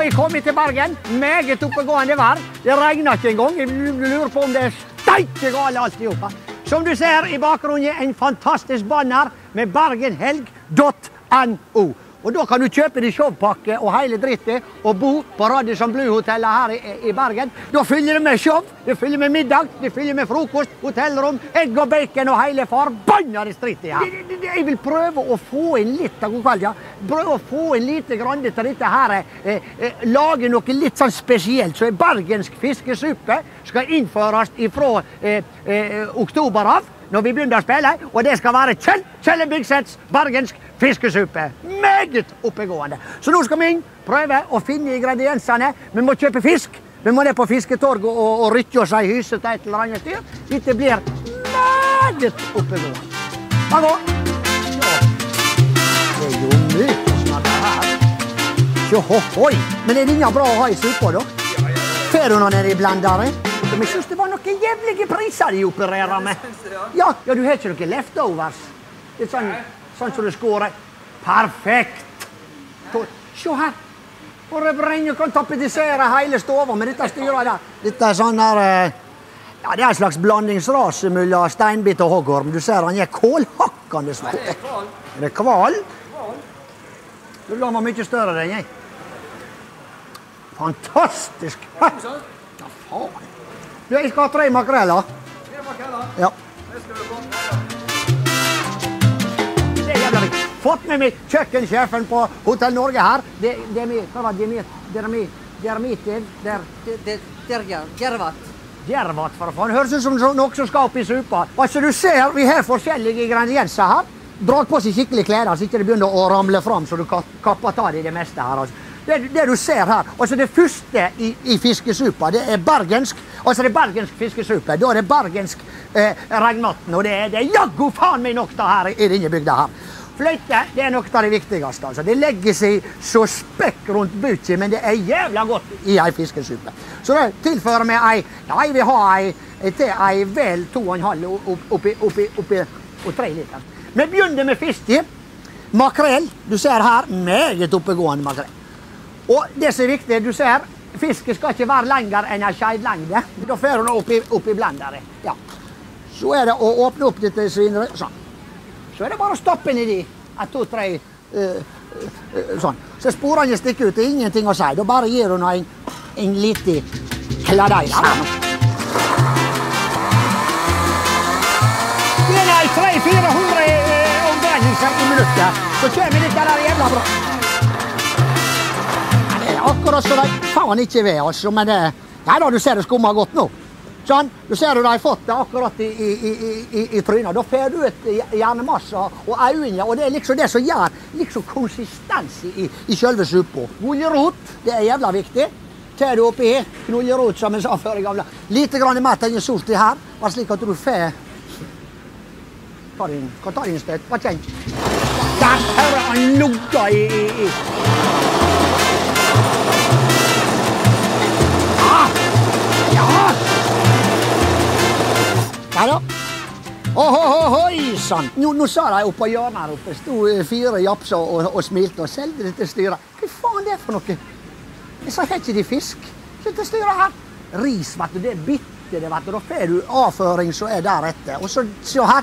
jeg kommet til Bergen. Meget oppegående vær. Det regner ikke engang. Jeg lurer på om det steike gale alt i oppe. Som du ser i bakgrunnen, en fantastisk banner med bergenhelg.no. Og da kan du kjøpe deg showpakke og hele drittet og bo på Radisson Blu-hotellet her i Bergen. Da fyller det med show, det fyller med middag, det fyller med frokost, hotellrom, egg og bacon og hele forbannede drittet her. Jeg vil prøve å få inn litt av god kveld, ja. Prøve å få inn lite grann til dette her. Lage noe litt sånn spesielt. Så bergensk fiskesuppe skal innføres ifra oktober av, når vi begynner å spille, og det skal være Kjell Bygsets bergensk fiskesuppe. Meget oppegående. Så nå skal vi inn, prøve å finne ingrediensene. Vi må kjøpe fisk. Vi må ned på fisketorget og rykke oss i huset til et eller annet styr. Dette blir meget oppegående. Da går. Det er jo mye å snakke her. Så hohoi. Men er det ikke bra å ha i suppa da? Får du noen i blandere? Men jeg synes det var noen jævlige priser de opererer med. Ja, du har ikke noen leftovers. Det er sånn som du skårer. Perfekt! Se her. Og det brenner, kan tapetisere hele stoven med dette styret der. Dette er sånn her... Ja, det er en slags blandingsrase mellom steinbit og hoggorm. Du ser han er kålhakkende svart. Er det kval? Du la meg mye større enn jeg. Fantastisk! Ja, faen. Du, jeg skal ha 3 makreller. 3 makreller? Ja. Det skal du få. Det er jævlig. Fått med meg kjøkkensjefen på Hotell Norge her. Djervat, for faen. Høres ut som noe som skal opp i suppa. Altså, du ser, vi har forskjellige ingredienser her. Drag på seg skikkelig klær, så ikke det begynner å ramle fram, så du kapper ta det meste her, altså. Det du ser her, altså det første i fiskesuppa, det er bergensk, altså det er bergensk fiskesuppe, da er det bergensk regnmatten, og det er jaggu faen meg nok da her i denne bygda her. Fløyte, det er nok av det viktigste, altså. Det legger seg så spekk rundt buket, men det er jævla godt i en fiskesuppe. Så da tilfører vi jeg vil ha ei vel 2,5 oppi 3 liter. Vi begynner med fiske, makrell, du ser her, meget oppegående makrell. Og det som er viktig, du ser, fisken skal ikke være lenger enn en skjeidlengde. Da fører du oppi blendere. Ja. Så er det å åpne opp dette svinere, sånn. Så er det bare å stoppe inn i de, 1, 2, 3, sånn. Så sporene stikker ut, det er ingenting å si. Da bare gir du en liten kladeis her. Det er 300-400 omdreininger i minuttet, så kommer dette der jævla bra. Akkurat så de faen ikke ved, altså, men det... Nei da, du ser det skummer godt nå. Sånn, du ser du de har fått det akkurat i trynet. Da får du et hjernemasse og øyne, og det er liksom det som gjør liksom konsistens i selve suppa. Gulrot, det er jævla viktig. Tar du oppi knullerot, som jeg sa før i gamle. Lite grann mat enn sort i her, bare slik at du får... Ta din støtt, bare kjenn. Der hører han lugga i... Nei da. Ohoi, sann. Nå sa de oppe på hjørnet her oppe, stod 4 japser og smilte og selgte dette styret. Hva faen er det for noe? Jeg sa ikke de fisk. Dette styret her. Ris, vet du, det er bitte det, vet du. Da får du avføring som er der etter. Og så her.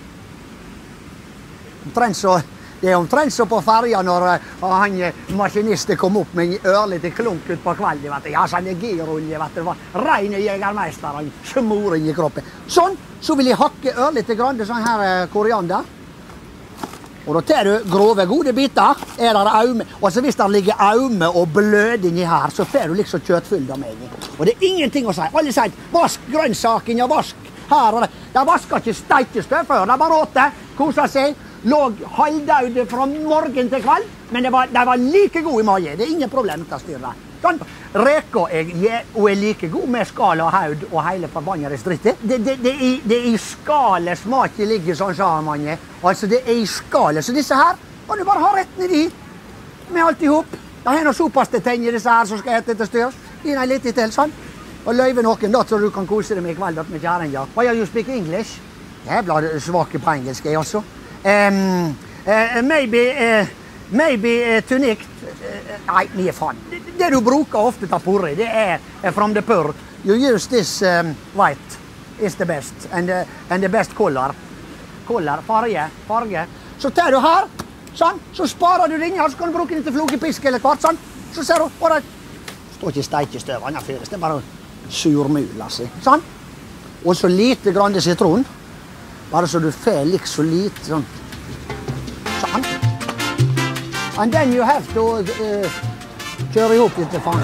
Det er omtrent så på ferja når han maskinisten kom opp med en ørlite klunk ut på kvelden, vet du. Ja, sånn er girolje, vet du. Det var reine jegermeister, han smor inn i kroppen. Sånn, så vil jeg hakke ørlite grann, sånn her koriander. Og da tar du grove, gode biter, er der aume. Og så hvis der ligger aume og bløding i her, så får du liksom kjøttfylda med i. Og det er ingenting å si. Alle sier, vask grønnsaken, ja, vask her og der. De vasker ikke steikestøv før, de bare åtte, koser seg. Låg halvdaude fra morgen til kveld, men de var like gode i magen. Det er ingen problem til å styre. Sånn. Reka er like god med skala og haud og hele forbannede strittet. Det er i skale smaken ligger, sånn sa man. Altså, det er i skale. Så disse her, må du bare ha rett ned i. Med alt i hop. Da har noen sopasteteng i disse her som skal hete til styrs. Gi deg litt til, sånn. Og løyve noen da, så du kan kose deg med i kveld med kjæringa. Why you speak English? Jævla svake på engelsk, jeg også. Maybe maybe tonic. Nei, mye faen. Det du bruker ofte til porri, det er from the purr. You use this white is the best, and the best color. Farge. Så tar du her, sånn, så sparer du den her, så kan du bruke den til flokepisk eller kvart, sånn. Så ser du, bare, står ikke steikestøv, annet fyres, det er bare surmula si, sånn. Og så lite grann sitron, bare så du får litt så lite, sånn. Sånn. And then you have to kjøre ihop litt faen.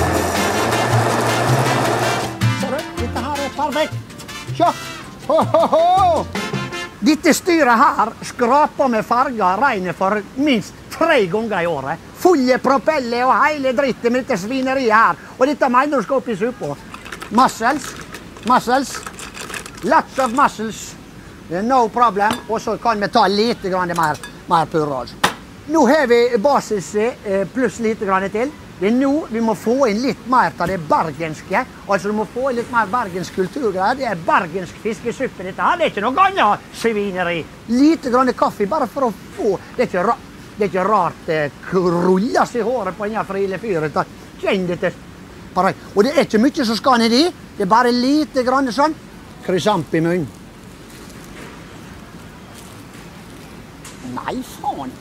Ser du, dette her er perfekt. Kjør! Ho, ho, ho! Dette styret her skraper med farger regnet for minst 3 ganger i året. Fulle propeller og hele drittet med dette svineriet her. Og dette mener du skal opp i suppa. Mussels. Lots of mussels. No problem. Og så kan vi ta litt mer purre. Nå har vi basis pluss litt til. Det er nå vi må få inn litt mer av det bergenske. Altså du må få inn litt mer bergensk kulturgreier. Det er bergensk fiskesuppe dette her. Det er ikke noe annet svineri. Lite grann kaffe bare for å få. Det er ikke rart det krulles i håret på denne frile fyret. Kjenn dette. Og det er ikke mye som skal ned i. Det er bare lite grann sånn. Krysamp i munnen. Nei, faen.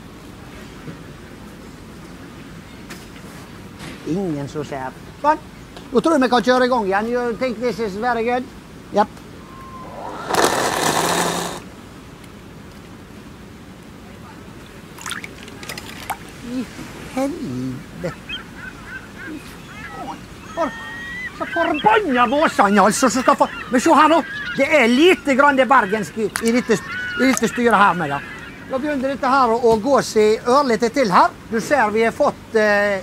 Ingen som ser. Sånn. Nå tror jeg vi kan kjøre i gang igjen. You think this is very good? Yep. I helvete. Så forbanna våsene, altså. Men se her nå. Det er lite grann det bergenske i dette styret her med det. Da begynner dette her å gå seg ørlite til her. Du ser vi har fått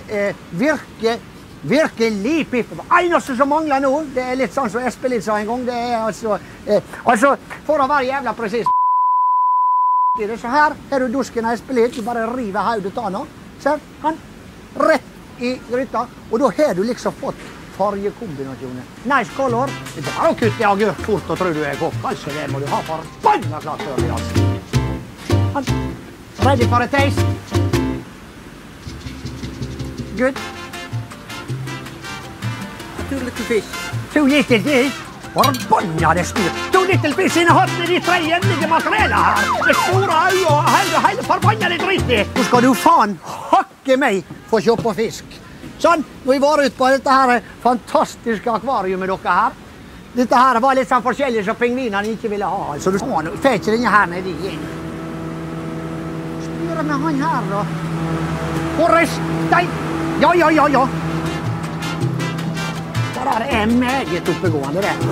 virkelig piff. Eneste som mangler nå, det er litt sånn som Espelid sa en gang, det er altså for å være jævla presis. Så her har du dusken av Espelid, du bare river hodet av nå. Ser, han rett i gryta, og da har du liksom fått fargekombinasjoner. Nice color. Det er bare å kutte agurk fort og tro du er kokk. Altså, det må du ha forbanna klart før i altså. Ready for a taste? Good. Too little fish. Too little fish? Forbanna det styr. Too little fish inneholder de 3 hjemlige materialer her. Det store øyne og hele forbanna det dritt i. Nå skal du faen hakke meg for å se på fisk. Sånn, nå har vi vært ute på dette her fantastiske akvariumet dere her. Dette her var litt sånn forskjellig som pingvinene ikke ville ha. Så du får ikke denne her nede igjen. Styrer med han her da. Forrestein! Ja. Det der er meget oppegående det.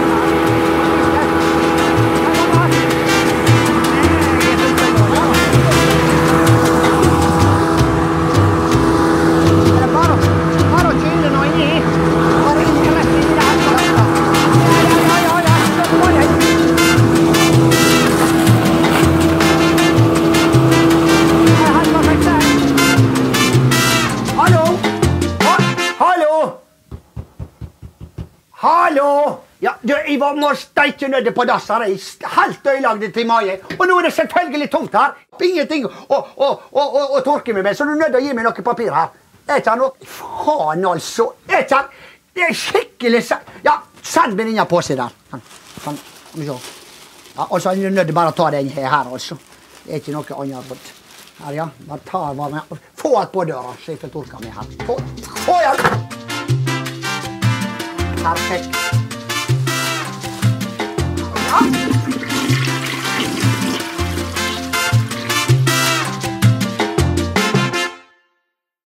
Hallo! Ja, jeg må steike nødde på dass her. Jeg helt øylagde til Maje. Og nå er det selvfølgelig tomt her. Ingenting å torke meg med, så du er nødt til å gi meg noe papir her. Jeg tar noe. Faen altså. Jeg tar. Det er skikkelig. Ja, send meg denne påse der. Sånn. Ja, og så er du nødt til bare å ta den her altså. Det er ikke noe annet. Her ja, bare ta hva med. Få alt på døra, så jeg får torka meg her. Få hjelp! Perfekt. Ja.